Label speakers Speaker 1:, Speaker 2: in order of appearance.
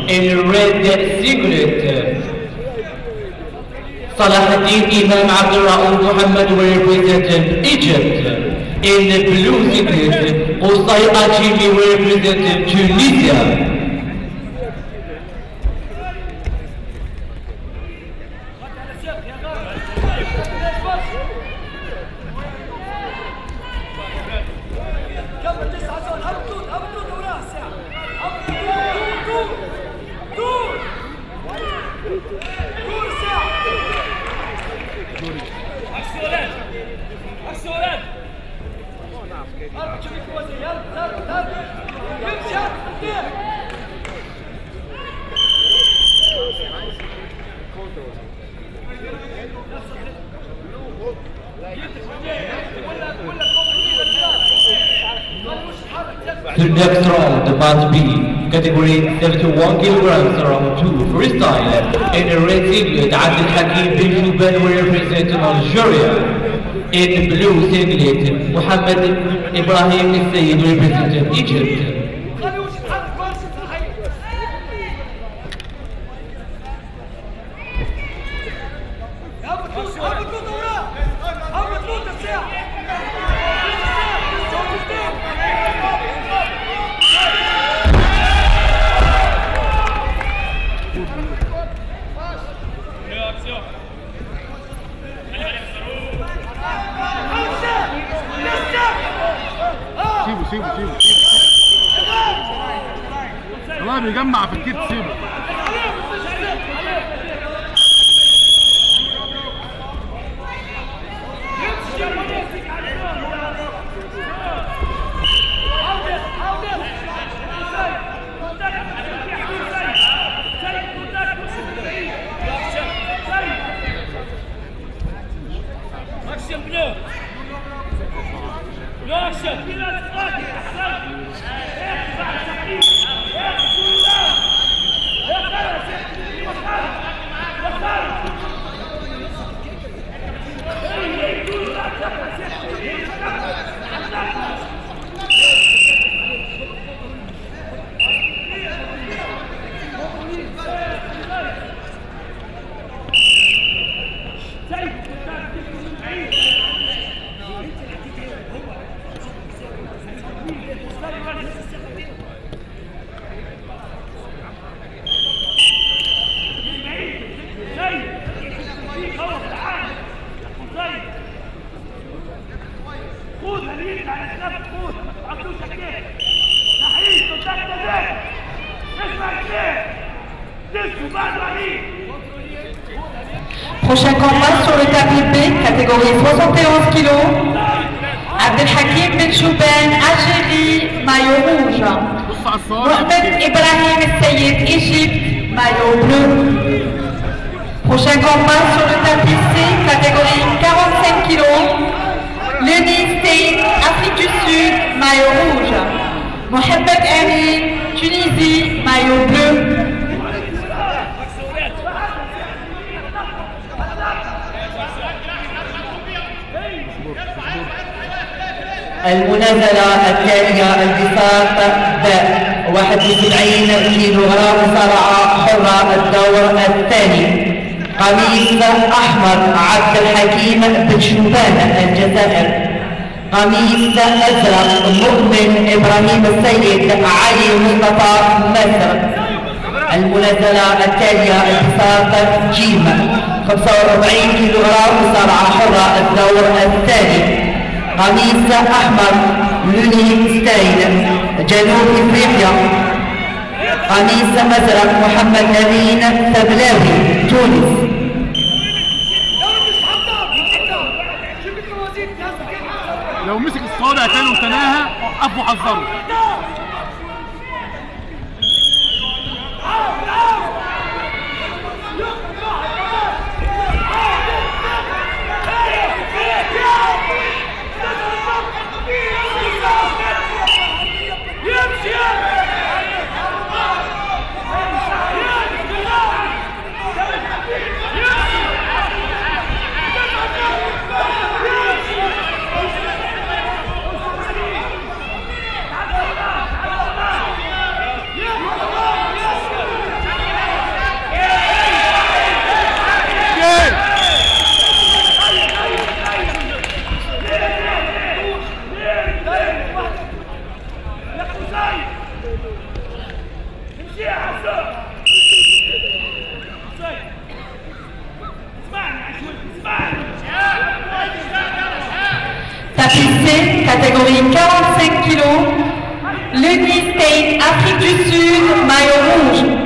Speaker 1: in red singlet. Salahuddin Imam Abdulraouf Muhammad will represent Egypt. In the blue singlet, Qusay Ajimi will represent Tunisia. The next round must be category 71 kilograms, round 2 freestyle. In the red singlet, Abdel Hakim bin Shuban will represent Algeria. In the blue singlet, Mohammed Ibrahim Sayyid will represent Egypt.
Speaker 2: سيبه والله بيجمع في الكيت. سيبه
Speaker 3: Prochain combat sur le tapis B, catégorie 71 kg. Abdel Hakim bin Shuban, Algérie, maillot rouge. Mohamed Ibrahim Sayyid, Égypte, maillot bleu. Prochain combat sur le tapis C, catégorie 45 kg. Leni State, Afrique du Sud, maillot rouge. Mohamed Amin, Tunisie, maillot bleu.
Speaker 1: المنازلة التالية البساط باء 71 كيلوغرام مصارعة حرة الدور الثاني. قميص أحمر عبد الحكيم بن شوبان الجزائر. قميص أزرق مؤمن إبراهيم السيد علي مصطفى مصر. المنازلة التالية البساط جيم 45 كيلوغرام مصارعة حرة الدور الثاني. قميص أحمر لوني ستايل جنوب إفريقيا. قميص أزرق محمد نبيل ثبلاوي تونس.
Speaker 2: لو مسك الصوابع تاني وتناها وقفوا حذروا.
Speaker 3: Tapis C, catégorie 45 kg, l'Uni State, Afrique du Sud, maillot rouge.